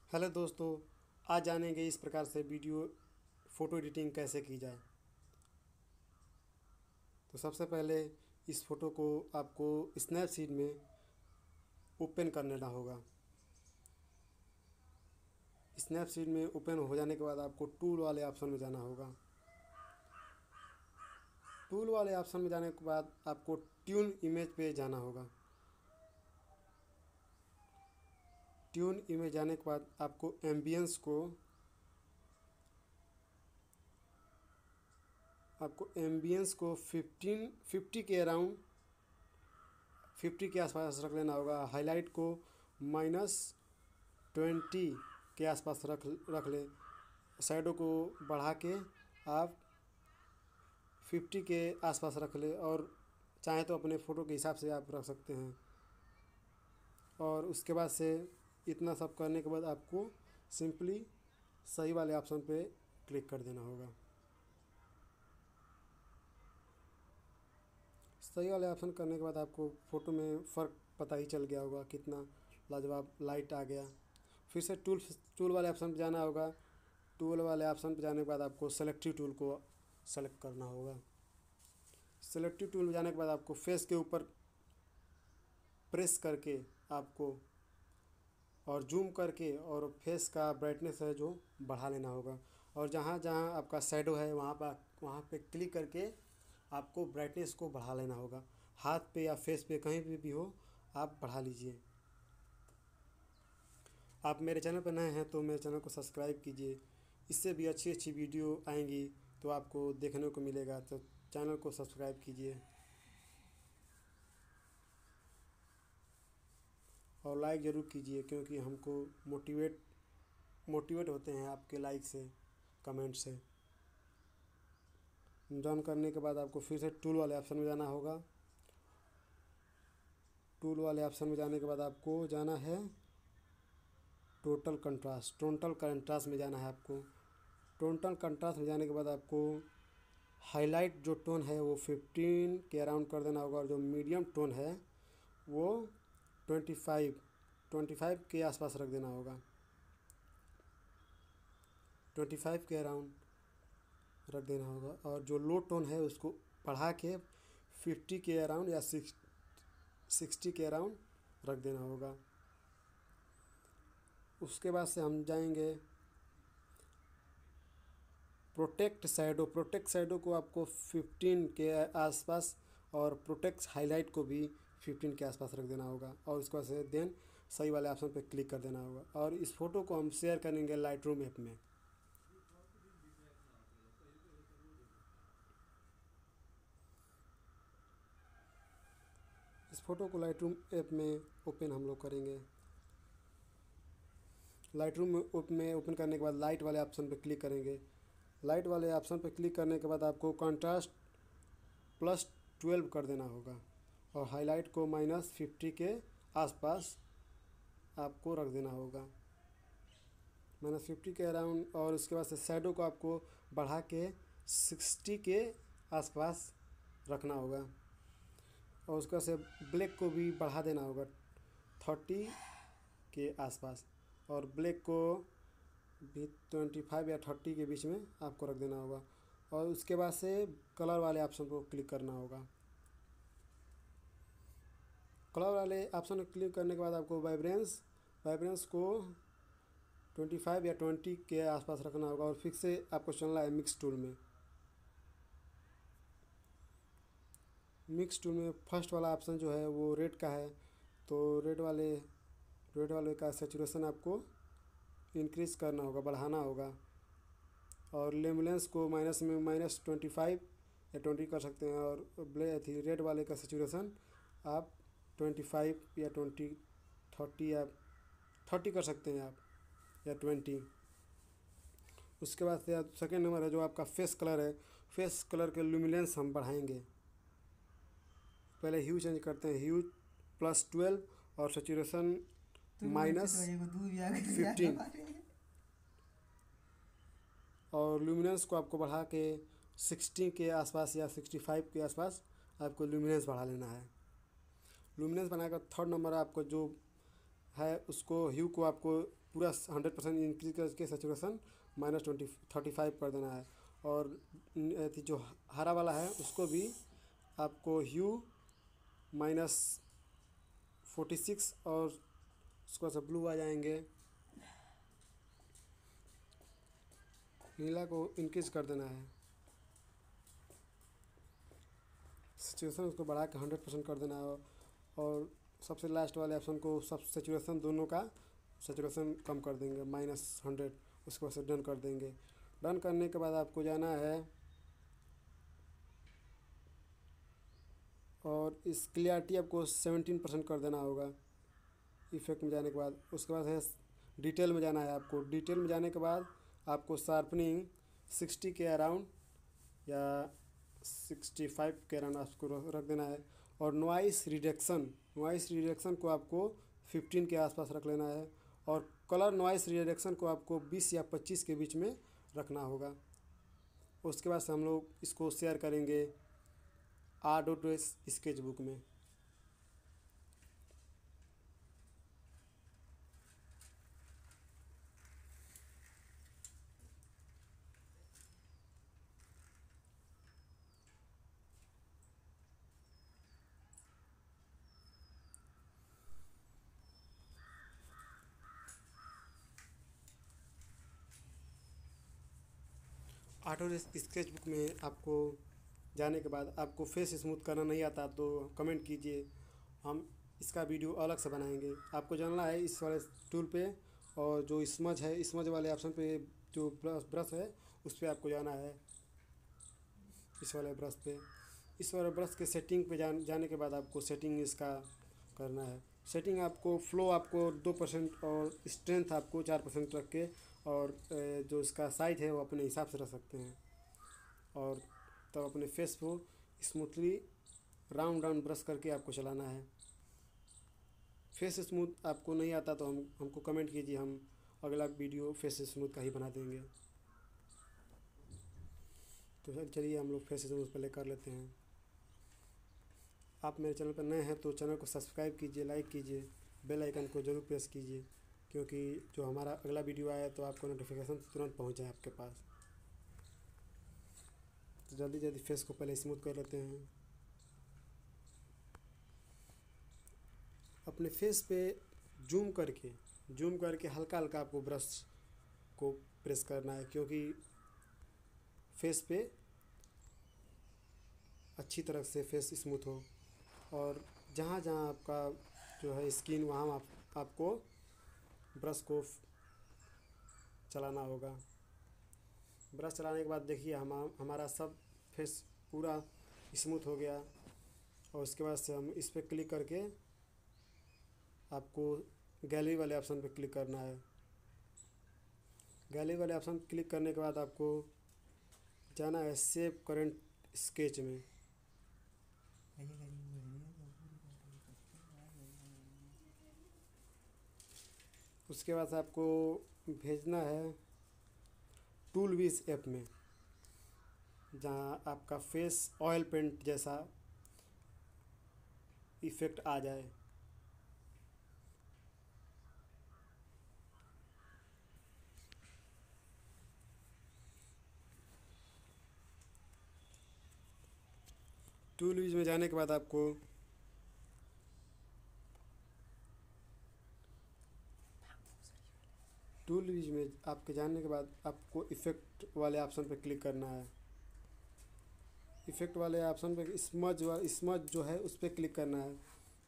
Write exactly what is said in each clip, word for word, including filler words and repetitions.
Hello दोस्तों, आज जानेंगे इस प्रकार से वीडियो फ़ोटो एडिटिंग कैसे की जाए। तो सबसे पहले इस फ़ोटो को आपको स्नैपसीड में ओपन कर लेना होगा। स्नैपसीड में ओपन हो जाने के बाद आपको टूल वाले ऑप्शन में जाना होगा। टूल वाले ऑप्शन में जाने के बाद आपको ट्यून इमेज पे जाना होगा। ट्यून इमेज जाने के बाद आपको एम्बियंस को आपको एम्बियंस को फिफ्टीन फिफ्टी के अराउंड फिफ्टी के आसपास रख लेना होगा। हाईलाइट को माइनस ट्वेंटी के आसपास रख रख ले। शैडो को बढ़ा के आप फिफ्टी के आसपास रख ले, और चाहे तो अपने फ़ोटो के हिसाब से आप रख सकते हैं। और उसके बाद से इतना सब करने के बाद आपको सिंपली सही वाले ऑप्शन पे क्लिक कर देना होगा। सही वाले ऑप्शन करने के बाद आपको फ़ोटो में फ़र्क पता ही चल गया होगा, कितना लाजवाब लाइट आ गया। फिर से टूल टूल वाले ऑप्शन पे जाना होगा। टूल वाले ऑप्शन पे जाने के बाद आपको सेलेक्टिव टूल को सेलेक्ट करना होगा। सेलेक्टिव टूल में जाने के बाद आपको फेस के ऊपर प्रेस करके आपको और जूम करके और फेस का ब्राइटनेस है जो बढ़ा लेना होगा। और जहाँ जहाँ आपका शैडो है वहाँ पर वहाँ पे क्लिक करके आपको ब्राइटनेस को बढ़ा लेना होगा। हाथ पे या फेस पे कहीं भी भी हो आप बढ़ा लीजिए। आप मेरे चैनल पर नए हैं तो मेरे चैनल को सब्सक्राइब कीजिए। इससे भी अच्छी अच्छी वीडियो आएंगी तो आपको देखने को मिलेगा, तो चैनल को सब्सक्राइब कीजिए और लाइक ज़रूर कीजिए, क्योंकि हमको मोटिवेट मोटिवेट होते हैं आपके लाइक से, कमेंट से। डन करने के बाद आपको फिर से टूल वाले ऑप्शन में जाना होगा। टूल वाले ऑप्शन में जाने के बाद आपको जाना है टोटल कंट्रास्ट टोटल कंट्रास्ट में जाना है आपको। टोटल कंट्रास्ट में जाने के बाद आपको हाईलाइट जो टोन है वो फिफ्टीन के अराउंड कर देना होगा, और जो मीडियम टोन है वो ट्वेंटी फाइव ट्वेंटी फाइव के आसपास रख देना होगा। ट्वेंटी फाइव के अराउंड रख देना होगा, और जो लो टोन है उसको बढ़ा के फिफ्टी के अराउंड या सिक्स सिक्सटी के अराउंड रख देना होगा। उसके बाद से हम जाएंगे प्रोटेक्ट शैडो। प्रोटेक्ट शैडो को आपको फिफ्टीन के आसपास, और प्रोटेक्ट हाईलाइट को भी फिफ्टीन के आसपास रख देना होगा। और उसके बाद से देन सही वाले ऑप्शन पे क्लिक कर देना होगा। और इस फ़ोटो को हम शेयर करेंगे लाइटरूम ऐप में। इस फ़ोटो को लाइटरूम ऐप में ओपन हम लोग करेंगे। लाइटरूम में ओपन करने के बाद लाइट वाले ऑप्शन पे क्लिक करेंगे। लाइट वाले ऑप्शन पे क्लिक करने के बाद आपको कंट्रास्ट प्लस ट्वेल्व कर देना होगा, और हाईलाइट को माइनस फिफ्टी के आसपास आपको रख देना होगा, माइनस फिफ्टी के अराउंड। और उसके बाद से शैडो को आपको बढ़ा के सिक्सटी के आसपास रखना होगा, और उसके बाद से ब्लैक को भी बढ़ा देना होगा थर्टी के आसपास, और ब्लैक को भी ट्वेंटी फाइव या थर्टी के बीच में आपको रख देना होगा। और उसके बाद से कलर वाले ऑप्शन को क्लिक करना होगा। कलर वाले ऑप्शन को क्लिक करने के बाद आपको वाइब्रेंस वाइब्रेंस को ट्वेंटी फाइव या ट्वेंटी के आसपास रखना होगा, और फिर से आपको चलना है मिक्स टूल में। मिक्स टूल में फर्स्ट वाला ऑप्शन जो है वो रेड का है, तो रेड वाले रेड वाले का सेचुरेशन आपको इंक्रीज करना होगा, बढ़ाना होगा। और लेमलेंस को माइनस में माइनस ट्वेंटी फाइव या ट्वेंटी कर सकते हैं, और ब्लैक थी रेड वाले का सेचुरेशन आप ट्वेंटी फाइव या ट्वेंटी थर्टी या थर्टी कर सकते हैं आप, या ट्वेंटी। उसके बाद से सेकेंड नंबर है जो आपका फेस कलर है। फेस कलर के ल्यूमिनेंस हम बढ़ाएंगे। पहले ह्यू चेंज करते हैं, ह्यू प्लस ट्वेल्व और सेचुरेशन माइनस फिफ्टीन, और ल्यूमिनेंस को आपको बढ़ा के सिक्सटी के आसपास या सिक्सटी फाइव के आसपास आपको ल्यूमिनेंस बढ़ा लेना है। ल्यूमिनेंस बनाकर थर्ड नंबर आपको जो है उसको ह्यू को आपको पूरा हंड्रेड परसेंट इंक्रीज करके saturation minus twenty thirty five कर देना है। और न- जो हरा वाला है उसको भी आपको ह्यू माइनस फोर्टी सिक्स और उसको सब ब्लू आ जाएंगे, नीला को इंक्रीज कर देना है, सिचुएशन उसको बढ़ा के हंड्रेड परसेंट कर देना है। और सबसे लास्ट वाले ऑप्शन को सब सेचुरेशन दोनों का सेचुरेशन कम कर देंगे माइनस हंड्रेड, उसके बाद से डन कर देंगे। डन करने के बाद आपको जाना है और इस क्लियरिटी आपको सेवेंटीन परसेंट कर देना होगा इफेक्ट में जाने के बाद। उसके बाद है डिटेल में जाना है आपको। डिटेल में जाने के बाद आपको शार्पनिंग सिक्सटी के अराउंड या सिक्सटी फाइव के अराउंड आपको रख देना है। और नॉइस रिडक्शन नॉइस रिडक्शन को आपको फिफ्टीन के आसपास रख लेना है। और कलर नॉइस रिडक्शन को आपको बीस या पच्चीस के बीच में रखना होगा। उसके बाद से हम लोग इसको शेयर करेंगे आडोटोस स्केच बुक में। ऑटो स्केच बुक में आपको जाने के बाद आपको फेस स्मूथ करना नहीं आता तो कमेंट कीजिए, हम इसका वीडियो अलग से बनाएंगे। आपको जानना है इस वाले टूल पे और जो स्मज है स्मज वाले ऑप्शन पे जो ब्रश ब्रश है उस पर आपको जाना है। इस वाले ब्रश पे इस वाले ब्रश के सेटिंग पे जान जाने के बाद आपको सेटिंग इसका करना है। सेटिंग आपको फ्लो आपको दो परसेंट और स्ट्रेंथ आपको चार परसेंट रख के और जो इसका साइज है वो अपने हिसाब से रख सकते हैं। और तब अपने फेस को स्मूथली राउंड राउंड ब्रश करके आपको चलाना है। फेस स्मूथ आपको नहीं आता तो हम हमको कमेंट कीजिए, हम अगला वीडियो फेस स्मूथ का ही बना देंगे। तो सर चलिए हम लोग फेस स्मूथ पहले कर लेते हैं। आप मेरे चैनल पर नए हैं तो चैनल को सब्सक्राइब कीजिए, लाइक कीजिए, बेल आइकन को ज़रूर प्रेस कीजिए, क्योंकि जो हमारा अगला वीडियो आया तो आपको नोटिफिकेशन तुरंत पहुंच जाए आपके पास। तो जल्दी जल्दी फेस को पहले स्मूथ कर लेते हैं। अपने फेस पे जूम करके जूम करके हल्का हल्का आपको ब्रश को प्रेस करना है, क्योंकि फेस पे अच्छी तरह से फेस स्मूथ हो। और जहाँ जहाँ आपका जो है स्किन वहाँ आप, आपको ब्रश को चलाना होगा। ब्रश चलाने के बाद देखिए हम हमारा सब फेस पूरा स्मूथ हो गया। और उसके बाद से हम इस पर क्लिक करके आपको गैलरी वाले ऑप्शन पर क्लिक करना है। गैलरी वाले ऑप्शन क्लिक करने के बाद आपको जाना है सेव करंट स्केच में। उसके बाद आपको भेजना है टूल विज ऐप में, जहाँ आपका फेस ऑयल पेंट जैसा इफ़ेक्ट आ जाए। टूल विज में जाने के बाद आपको टूल विज में आपके जाने के बाद आपको इफ़ेक्ट वाले ऑप्शन पर क्लिक करना है। इफ़ेक्ट वाले ऑप्शन पे स्मज स्मज जो है उस पर क्लिक करना है।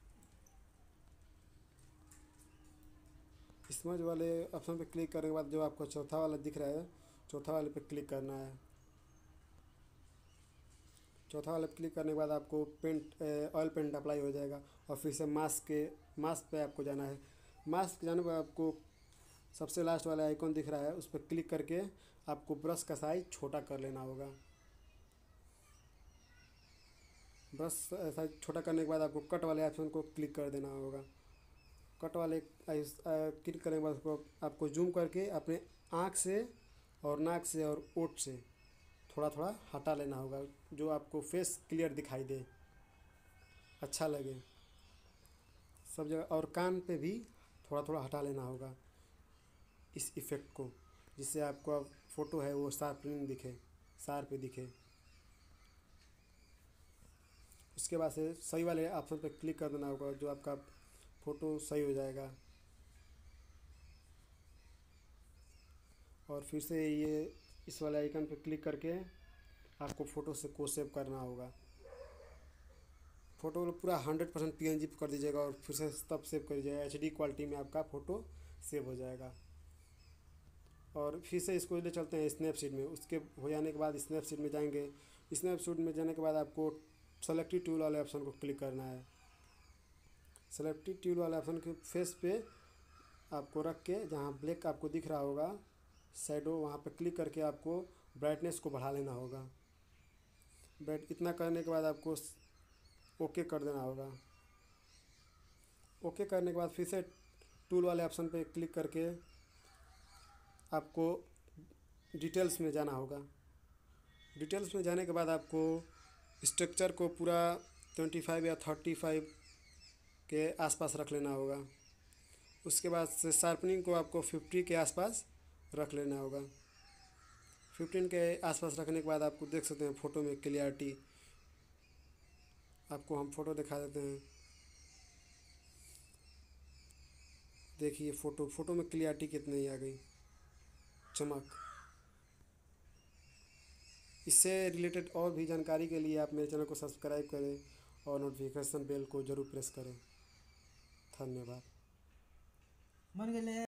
स्मज वाले ऑप्शन पे क्लिक करने के बाद जो आपको चौथा वाला दिख रहा है चौथा वाले पे क्लिक करना है। चौथा वाले पे क्लिक करने के बाद आपको पेंट ऑयल पेंट अप्लाई हो जाएगा। और फिर से मास्क के मास्क पे आपको जाना है। मास्क जाने पर आपको सबसे लास्ट वाला आइकॉन दिख रहा है उस पर क्लिक करके आपको ब्रश का साइज छोटा कर लेना होगा। ब्रश साइज छोटा करने के बाद आपको कट वाले ऑप्शन को क्लिक कर देना होगा। कट वाले क्लिक करने के बाद उसको आपको जूम करके अपने आँख से और नाक से और ओठ से थोड़ा थोड़ा हटा लेना होगा, जो आपको फेस क्लियर दिखाई दे, अच्छा लगे सब जगह। और कान पे भी थोड़ा थोड़ा हटा लेना होगा इस इफ़ेक्ट को, जिससे आपका फ़ोटो है वो शार्पनिंग दिखे, शार्प दिखे। उसके बाद से सही वाले ऑप्शन पर क्लिक कर देना होगा, जो आपका फ़ोटो सही हो जाएगा। और फिर से ये इस वाले आइकन पर क्लिक करके आपको फ़ोटो से को सेव करना होगा। फ़ोटो पूरा hundred percent P N G कर दीजिएगा और फिर से तब सेव कर दीजिएगा। एच डी क्वालिटी में आपका फ़ोटो सेव हो जाएगा। और फिर से इसको ले चलते हैं स्नैपसीड में। उसके हो जाने के बाद स्नैपसीड में जाएंगे। स्नैपसीड में जाने के बाद आपको सेलेक्टिव टूल वाले ऑप्शन को क्लिक करना है। सेलेक्टिव टूल वाले ऑप्शन के फेस पे आपको रख के, जहाँ ब्लैक आपको दिख रहा होगा शैडो, वहाँ पे क्लिक करके आपको ब्राइटनेस को बढ़ा लेना होगा। ब्राइट इतना करने के बाद आपको ओके कर देना होगा। ओके करने के बाद फिर से टूल वाले ऑप्शन पे क्लिक करके आपको डिटेल्स में जाना होगा। डिटेल्स में जाने के बाद आपको स्ट्रक्चर को पूरा ट्वेंटी फाइव या थर्टी फाइव के आसपास रख लेना होगा। उसके बाद से शार्पनिंग को आपको फिफ्टी के आसपास रख लेना होगा। फिफ्टीन के आसपास रखने के बाद आपको देख सकते हैं फ़ोटो में क्लियरिटी। आपको हम फ़ोटो दिखा देते हैं। देखिए फ़ोटो फ़ोटो में क्लियरिटी कितनी आ गई, चमक। इससे रिलेटेड और भी जानकारी के लिए आप मेरे चैनल को सब्सक्राइब करें और नोटिफिकेशन बेल को ज़रूर प्रेस करें। धन्यवाद।